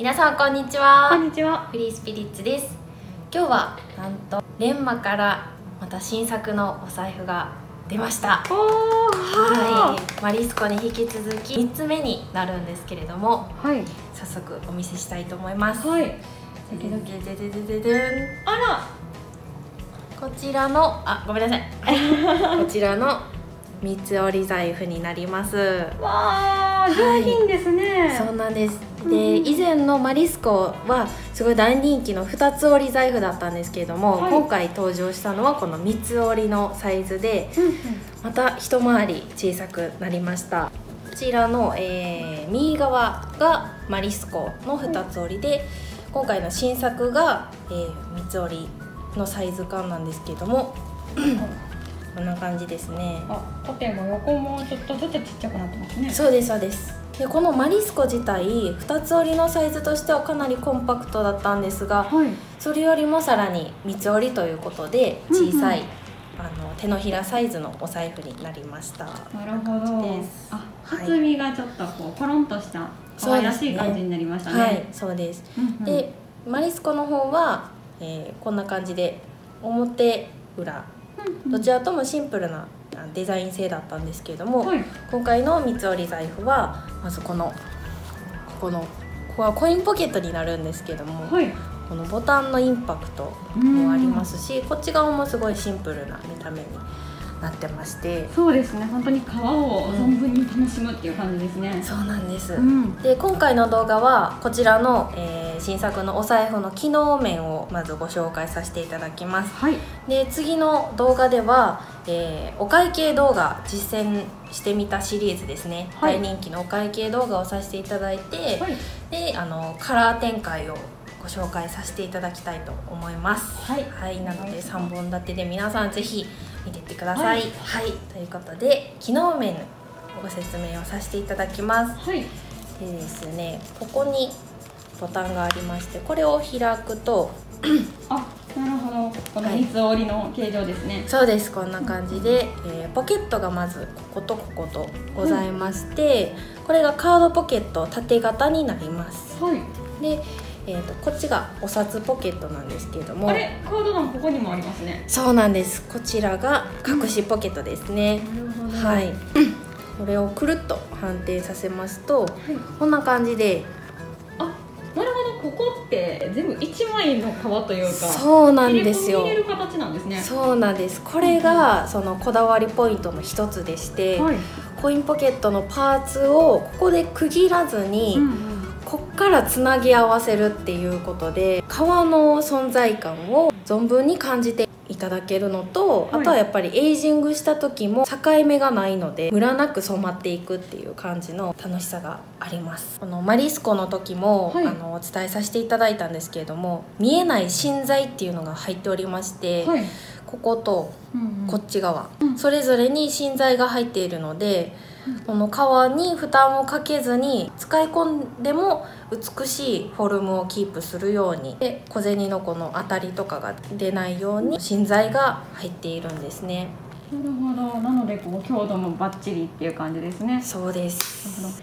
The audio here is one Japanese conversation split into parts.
皆さんこんにちは。 こんにちは。 フリースピリッツです。今日はなんとレンマからまた新作のお財布が出ました。はい、マリスコに引き続き3つ目になるんですけれども、 はい、 早速お見せしたいと思います。 はい。 でででででででん。 あら、 こちらのごめんなさいこちらの三つ折り財布になります。 わー、上品ですね。 そうなんです。で、以前のマリスコはすごい大人気の2つ折り財布だったんですけれども、今回登場したのはこの3つ折りのサイズで、また一回り小さくなりました。こちらの、右側がマリスコの2つ折りで、今回の新作が、3つ折りのサイズ感なんですけれどもこんな感じですね。 縦も横もちょっとずつちっちゃくなってますね。 そうですそうです。でこのマリスコ自体2つ折りのサイズとしてはかなりコンパクトだったんですが、それよりもさらに3つ折りということで小さい、手のひらサイズのお財布になりました。 なるほど。厚みがちょっとこうコロンとした可愛らしい感じになりましたね。 はい、そうです。でマリスコの方は、こんな感じで表裏どちらともシンプルなデザイン性だったんですけれども、今回の三つ折り財布はまずここはコインポケットになるんですけども、このボタンのインパクトもありますし、こっち側もすごいシンプルな見た目になってまして、 そうですね、本当に革を存分に楽しむっていう感じですね。 そうなんです。で今回の動画はこちらの、新作のお財布の機能面をまずご紹介させていただきます。で次の動画では、お会計動画実践してみたシリーズですね、大人気のお会計動画をさせていただいて、でカラー展開をご紹介させていただきたいと思います。なので3本立てで皆さんぜひ見てってください。ということで機能面ご説明をさせていただきます。でですね、ここにボタンがありまして、これを開くとなるほど、この三つ折りの形状ですね。 そうです、こんな感じで、ポケットがまずこことこことございまして、これがカードポケット縦型になります。でこっちがお札ポケットなんですけれども、 カードガンここにもありますね。 そうなんです。こちらが隠しポケットですね。これをくるっと反転させますと、こんな感じで、 なるほど、ここって全部1枚の皮というか、 そうなんですよ。 入れる形なんですね。 そうなんです。これがそのこだわりポイントの一つでして、コインポケットのパーツをここで区切らずに、こっからつなぎ合わせるっていうことで革の存在感を存分に感じていただけるのと、あとはやっぱりエイジングした時も境目がないのでムラなく染まっていくっていう感じの楽しさがあります。このマリスコの時も、お伝えさせていただいたんですけれども、見えない芯材っていうのが入っておりまして、こことこっち側、それぞれに芯材が入っているので、この革に負担をかけずに使い込んでも美しいフォルムをキープするように、で小銭のこの当たりとかが出ないように芯材が入っているんですね。 なるほど。なのでこう強度もバッチリっていう感じですね。 そうです。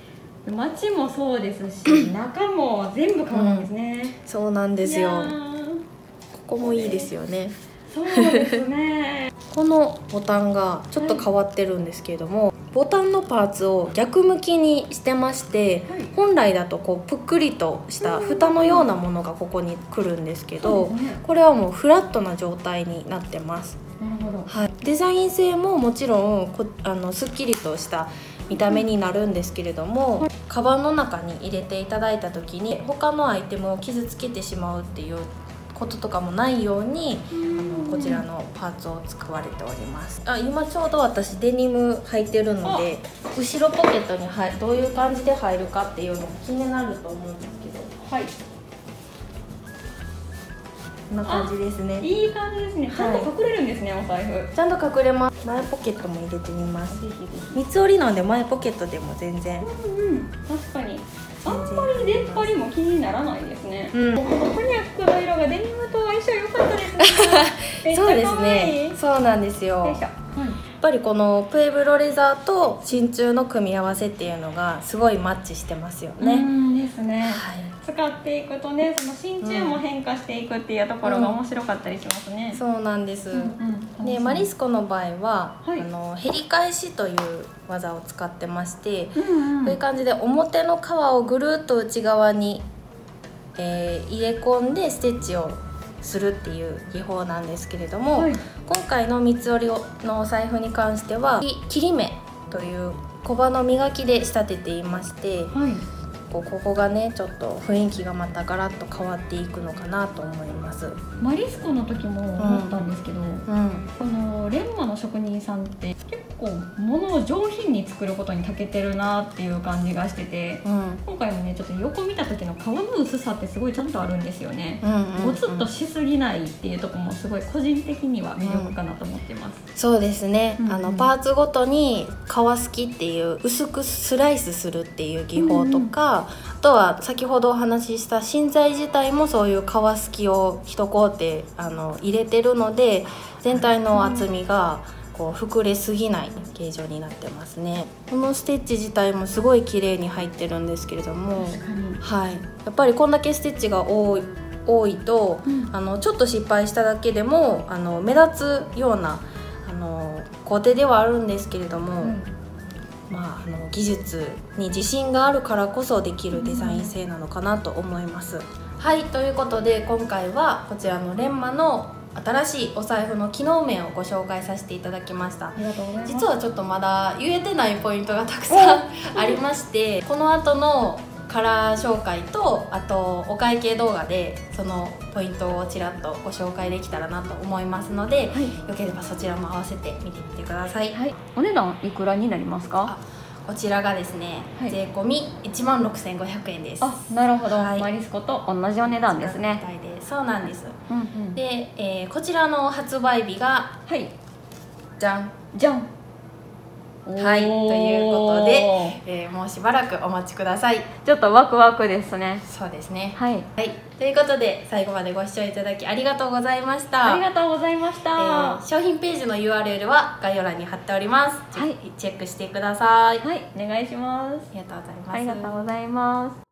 街もそうですし、中も全部革なんですね。 そうなんですよ。ここもいいですよね。 そうですね。 このボタンがちょっと変わってるんですけれども、ボタンのパーツを逆向きにしてまして、本来だとこうぷっくりとした蓋のようなものがここに来るんですけど、これはもうフラットな状態になってます。デザイン性ももちろんすっきりとした見た目になるんですけれども、カバンの中に入れていただいた時に他のアイテムを傷つけてしまうっていうこととかもないようにこちらのパーツを使われております。今ちょうど私デニム履いてるので、後ろポケットにどういう感じで入るかっていうのも気になると思うんですけど、こんな感じですね。 いい感じですね。ちゃんと隠れるんですね、お財布。 ちゃんと隠れます。前ポケットも入れてみます。三つ折りなんで前ポケットでも全然。 確かに。あんまり出っ張りも気にならないですね。このコニャックの色がデニムと相性良かったですね。 そうですね。そうなんですよ。やっぱりこのプエブロレザーと真鍮の組み合わせっていうのがすごいマッチしてますよね。 ですね。 使っていくとね、その真鍮も変化していくっていうところが面白かったりしますね。 そうなんです、でマリスコの場合は、へり返しという技を使ってまして、こういう感じで表の皮をぐるっと内側に、入れ込んでステッチをするっていう技法なんですけれども、今回の三つ折りのお財布に関しては切り目という小刃の磨きで仕立てていまして、ここがねちょっと雰囲気がまたガラッと変わっていくのかなと思います。 マリスコの時も思ったんですけど、このレンマの職人さんって結構物を上品に作ることに長けてるなっていう感じがしてて、今回もねちょっと横見た時の皮の薄さってすごいちゃんとあるんですよね。ゴツッとしすぎないっていうところもすごい個人的には魅力かなと思ってます。 そうですね、パーツごとに皮すきっていう薄くスライスするっていう技法とか、あとは先ほどお話しした芯材自体もそういう皮すきを一工程入れてるので、全体の厚みがこう膨れすぎない形状になってますね。このステッチ自体もすごい綺麗に入ってるんですけれども、やっぱりこんだけステッチが多いと、ちょっと失敗しただけでも目立つような工程ではあるんですけれども、技術に自信があるからこそできるデザイン性なのかなと思います。はい、ということで今回はこちらのレンマの新しいお財布の機能面をご紹介させていただきました。 ありがとうございます。 実はちょっとまだ言えてないポイントがたくさんありまして、この後のカラー紹介とあとお会計動画でそのポイントをちらっとご紹介できたらなと思いますので、よければそちらも合わせて見てみてください。 お値段いくらになりますか？ こちらがですね、税込み16,500円です。 なるほど、マリスコと同じお値段ですね。 そうなんです。で、こちらの発売日がじゃんじゃん。 ということで、もうしばらくお待ちください。 ちょっとワクワクですね。 そうですね。ということで最後までご視聴いただきありがとうございました。 ありがとうございました。 商品ページの URL は概要欄に貼っております。チェックしてください。 お願いします。 ありがとうございます。 ありがとうございます。